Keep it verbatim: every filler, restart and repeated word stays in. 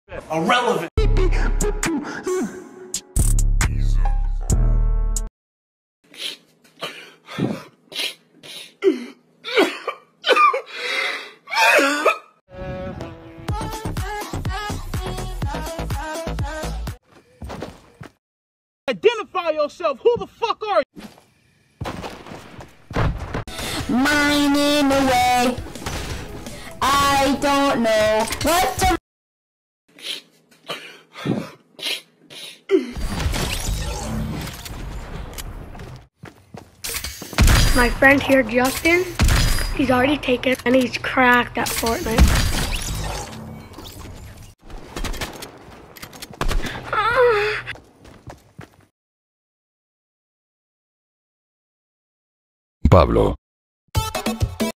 Irrelevant. Identify yourself. Who the fuck are you? Mining away. I don't know what to. My friend here, Justin, he's already taken and he's cracked at Fortnite. Pablo.